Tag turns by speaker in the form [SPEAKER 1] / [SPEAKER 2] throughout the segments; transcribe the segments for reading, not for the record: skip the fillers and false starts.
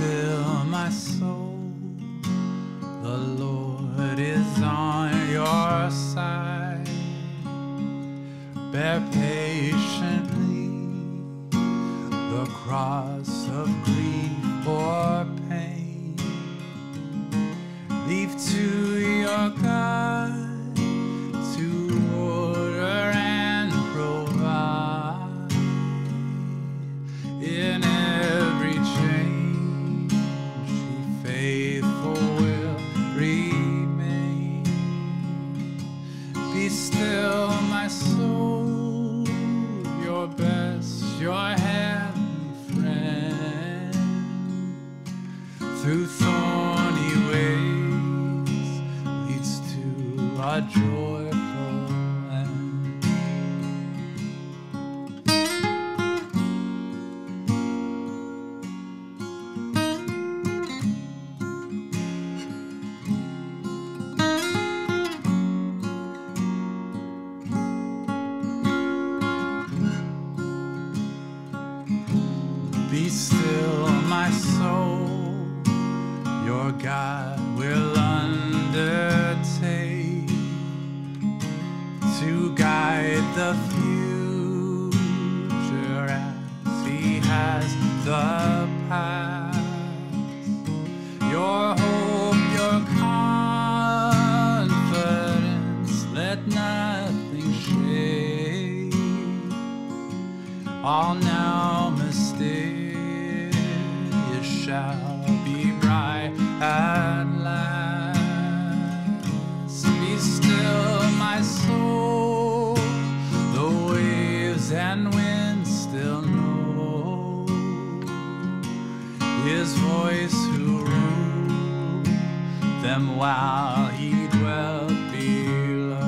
[SPEAKER 1] still, my soul, the Lord is on your side. Bear patiently the cross of grief or pain. Leave to your God to order and provide. In every change, He faithful will remain. Be still, my soul, your best, your heavenly friend. Through thorny ways leads to a joyful end. Be still, my soul, your God will undertake to guide the future as He has the past. Your hope, your confidence, let nothing shake. All now mysterious shall be bright at last. Be still, my soul, the waves and winds still know His voice who ruled them while He dwelt below.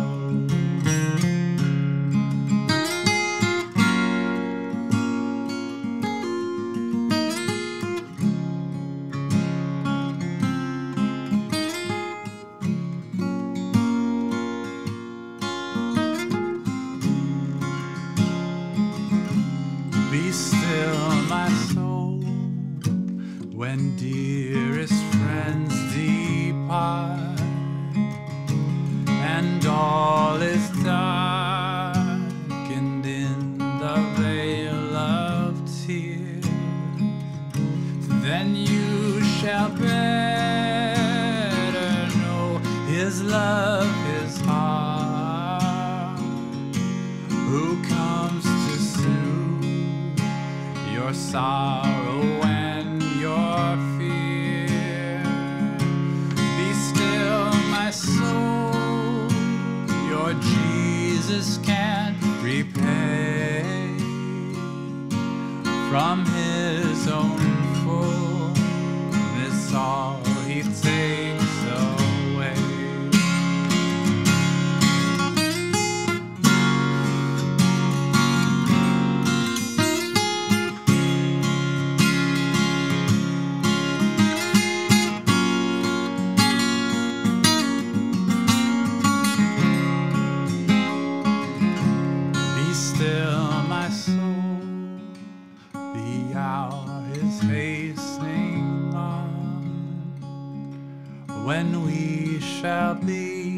[SPEAKER 1] Be still, my soul, when dearest friends depart, and all is darkened in the veil of tears. Then you shall better know His love, His heart, who comes to soothe your sorrow and your fear. Be still, my soul, your Jesus can repay from His own fullness all He takes away. Be still, my soul, the hour is hastening on, when we shall be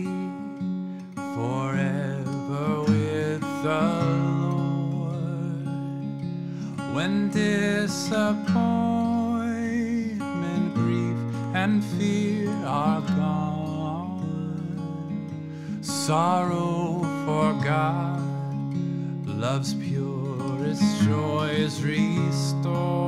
[SPEAKER 1] forever with the Lord. When disappointment, grief, and fear are gone, sorrow forgot, love's purest joys restored.